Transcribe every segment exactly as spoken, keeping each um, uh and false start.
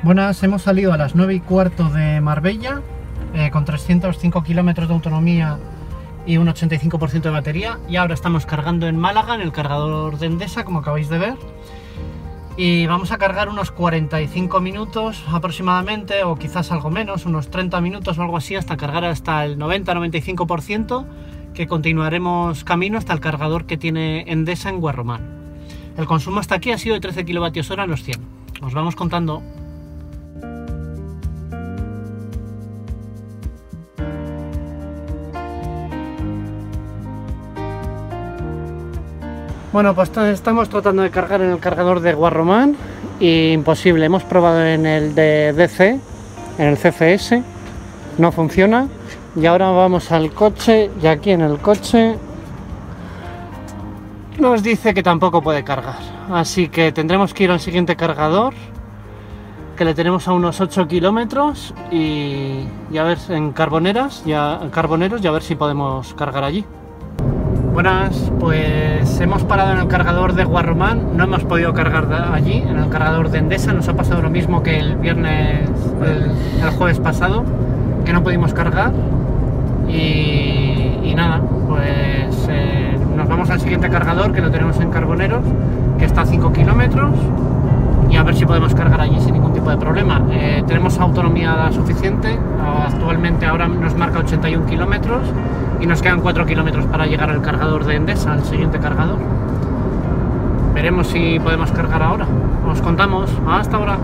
Buenas, hemos salido a las nueve y cuarto de Marbella eh, con trescientos cinco kilómetros de autonomía y un ochenta y cinco por ciento de batería, y ahora estamos cargando en Málaga en el cargador de Endesa, como acabáis de ver, y vamos a cargar unos cuarenta y cinco minutos aproximadamente, o quizás algo menos, unos treinta minutos o algo así, hasta cargar hasta el noventa a noventa y cinco por ciento, que continuaremos camino hasta el cargador que tiene Endesa en Guarromán. El consumo hasta aquí ha sido de trece kilovatios hora en los cien. Os vamos contando. Bueno, pues estamos tratando de cargar en el cargador de Guarromán y imposible. Hemos probado en el de D C, en el C F S, no funciona. Y ahora vamos al coche y aquí en el coche nos dice que tampoco puede cargar. Así que tendremos que ir al siguiente cargador, que le tenemos a unos ocho kilómetros, y, y a ver en Carboneras, ya, en Carboneros, y a ver si podemos cargar allí. Buenas, pues hemos parado en el cargador de Guarromán, no hemos podido cargar allí, en el cargador de Endesa. Nos ha pasado lo mismo que el viernes, el, el jueves pasado, que no pudimos cargar, y, y nada, pues eh, nos vamos al siguiente cargador, que lo tenemos en Carboneros, que está a cinco kilómetros, y a ver si podemos cargar allí sin ningún tipo de problema. Eh, tenemos autonomía suficiente, actualmente ahora nos marca ochenta y un kilómetros, y nos quedan cuatro kilómetros para llegar al cargador de Endesa, al siguiente cargador. Veremos si podemos cargar ahora. Os contamos. Hasta ahora.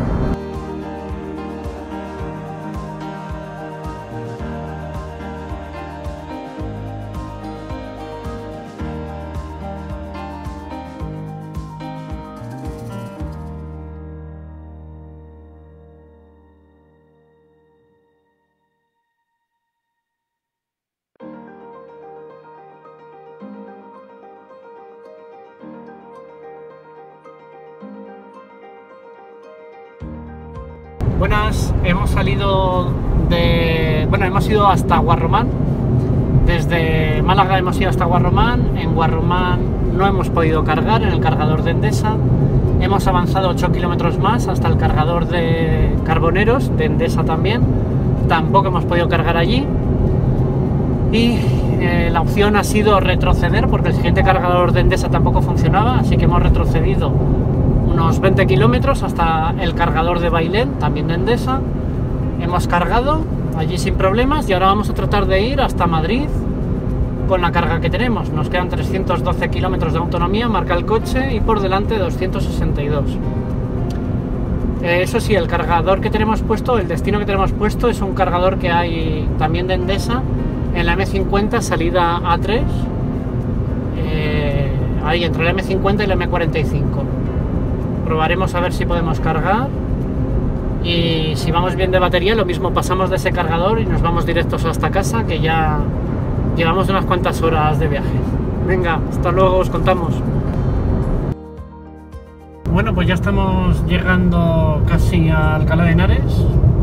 Buenas, hemos salido de... bueno, hemos ido hasta Guarromán. Desde Málaga hemos ido hasta Guarromán. En Guarromán no hemos podido cargar en el cargador de Endesa. Hemos avanzado ocho kilómetros más hasta el cargador de Carboneros, de Endesa también. Tampoco hemos podido cargar allí. Y eh, la opción ha sido retroceder, porque el siguiente cargador de Endesa tampoco funcionaba, así que hemos retrocedido unos veinte kilómetros hasta el cargador de Bailén, también de Endesa. Hemos cargado allí sin problemas y ahora vamos a tratar de ir hasta Madrid con la carga que tenemos. Nos quedan trescientos doce kilómetros de autonomía, marca el coche, y por delante doscientos sesenta y dos. Eh, eso sí, el cargador que tenemos puesto, el destino que tenemos puesto, es un cargador que hay también de Endesa en la eme cincuenta, salida A tres, eh, ahí entre la eme cincuenta y la eme cuarenta y cinco. Probaremos a ver si podemos cargar, y si vamos bien de batería, lo mismo, pasamos de ese cargador y nos vamos directos hasta casa, que ya llevamos unas cuantas horas de viaje. Venga, hasta luego, os contamos. Bueno, pues ya estamos llegando casi a Alcalá de Henares.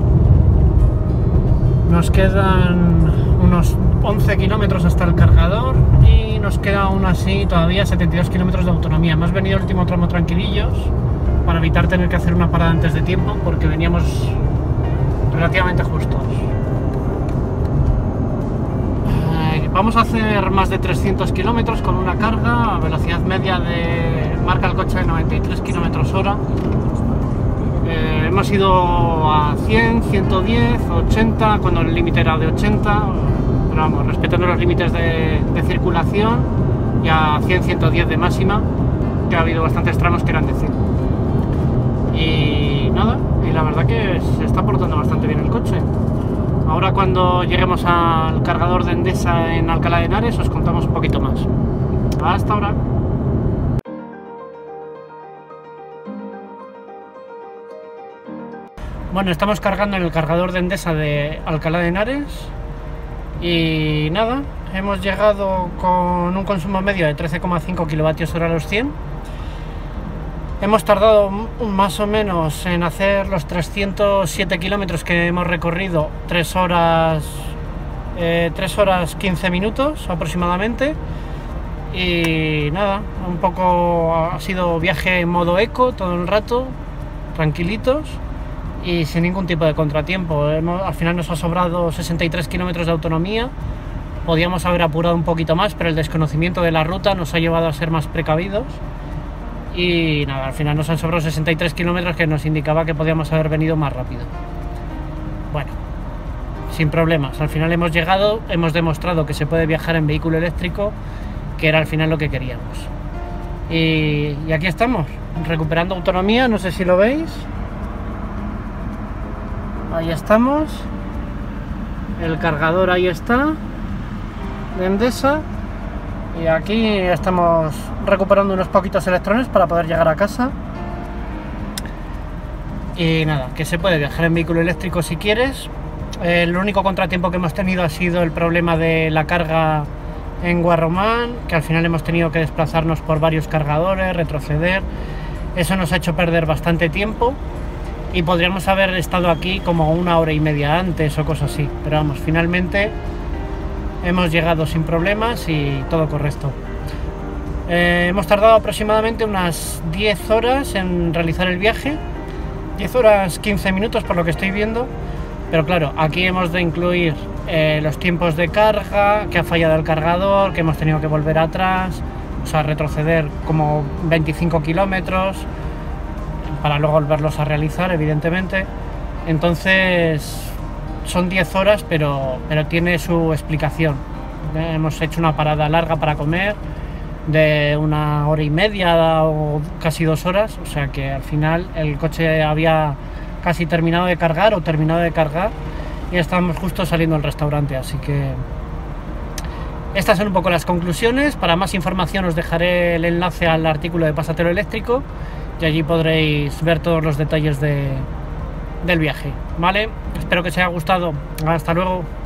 Nos quedan unos once kilómetros hasta el cargador y nos queda aún así todavía setenta y dos kilómetros de autonomía. Hemos venido el último tramo tranquilillos para evitar tener que hacer una parada antes de tiempo, porque veníamos relativamente justos. Eh, vamos a hacer más de trescientos kilómetros con una carga a velocidad media de... marca el coche de noventa y tres kilómetros hora. Eh, hemos ido a cien, ciento diez, ochenta, cuando el límite era de ochenta, pero vamos, respetando los límites de, de circulación, y a cien, ciento diez de máxima, que ha habido bastantes tramos que eran de cien. Y nada, y la verdad que se está portando bastante bien el coche. Ahora, cuando lleguemos al cargador de Endesa en Alcalá de Henares, os contamos un poquito más. Hasta ahora. Bueno, estamos cargando en el cargador de Endesa de Alcalá de Henares y nada, hemos llegado con un consumo medio de trece coma cinco kilovatios hora a los cien. Hemos tardado más o menos en hacer los trescientos siete kilómetros que hemos recorrido, tres horas, eh, tres horas quince minutos aproximadamente. Y nada, un poco ha sido viaje en modo eco todo el rato, tranquilitos. y sin ningún tipo de contratiempo. Hemos, al final nos ha sobrado sesenta y tres kilómetros de autonomía. Podíamos haber apurado un poquito más, pero el desconocimiento de la ruta nos ha llevado a ser más precavidos. Y nada, al final nos han sobrado sesenta y tres kilómetros, que nos indicaba que podíamos haber venido más rápido. Bueno, sin problemas. Al final hemos llegado, hemos demostrado que se puede viajar en vehículo eléctrico, que era al final lo que queríamos. Y, y aquí estamos, recuperando autonomía, no sé si lo veis. Ahí estamos. El cargador ahí está, de Endesa. Y aquí estamos recuperando unos poquitos electrones para poder llegar a casa. Y nada, que se puede viajar en vehículo eléctrico si quieres. El único contratiempo que hemos tenido ha sido el problema de la carga en Guarromán, que al final hemos tenido que desplazarnos por varios cargadores, retroceder. Eso nos ha hecho perder bastante tiempo y podríamos haber estado aquí como una hora y media antes o cosas así. Pero vamos, finalmente hemos llegado sin problemas y todo correcto. Eh, hemos tardado aproximadamente unas diez horas en realizar el viaje, diez horas quince minutos por lo que estoy viendo, pero claro, aquí hemos de incluir eh, los tiempos de carga, que ha fallado el cargador, que hemos tenido que volver atrás, o sea, retroceder como veinticinco kilómetros para luego volverlos a realizar, evidentemente. Entonces son diez horas, pero, pero tiene su explicación. Hemos hecho una parada larga para comer de una hora y media o casi dos horas, o sea que al final el coche había casi terminado de cargar o terminado de cargar y estábamos justo saliendo del restaurante, así que estas son un poco las conclusiones. Para más información os dejaré el enlace al artículo de Pasatero Eléctrico y allí podréis ver todos los detalles de, del viaje, ¿vale? Espero que os haya gustado. Hasta luego.